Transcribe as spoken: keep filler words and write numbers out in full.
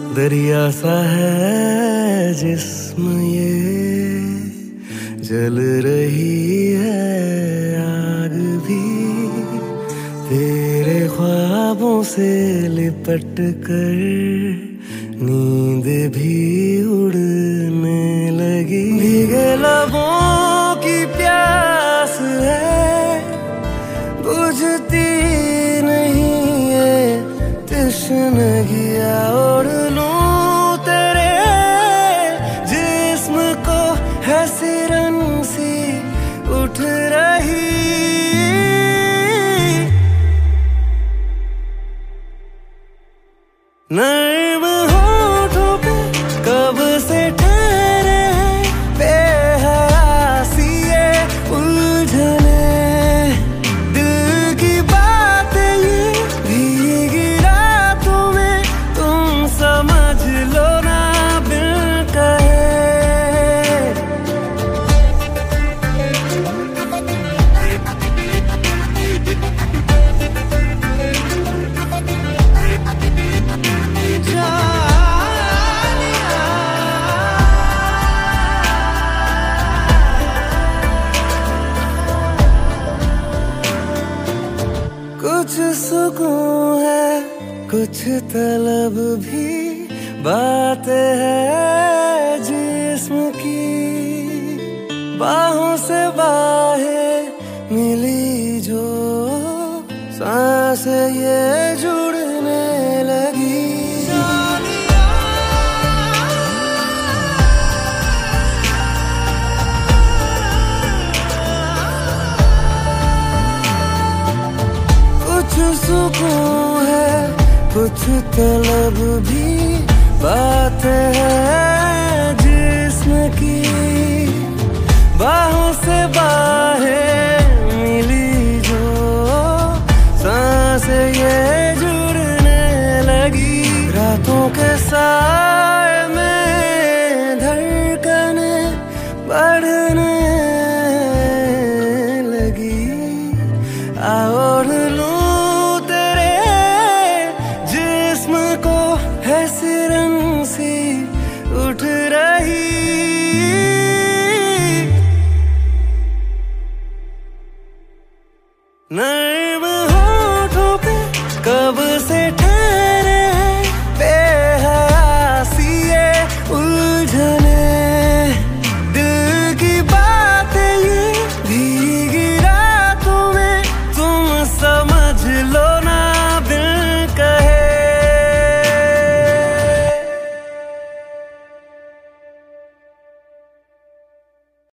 दरिया सा है जिस्म ये, जल रही है आग भी, तेरे ख्वाबों से लिपट कर नींद भी उड़ने लगी। भीगे लबों की प्यास है, बुझती नहीं है तश्नगियाँ। ओढ़ लूं तेरे जिस्म को है सिरन सी उठ रही। नर्म होठों पे कब से ठहरे हैं बेहयासी ये उलझने, दिल की बातें ये भीगी रातों में तुम समझ लो ना बिन कहे। कुछ सुकून है कुछ तलब भी, बात है जिस्म की। बाहों से बाहें मिली जो सांस ये जुड़ने लगी। कुछ सुकून है कुछ तलब भी, बात है जिस्म की। बाहों से बाहें मिली जो सांस ये जुड़ने लगी। रातों के साए में धड़कने बढ़ने लगी। और लूं तेरे जिस्म को है सिरन सी उठ रही। नहीं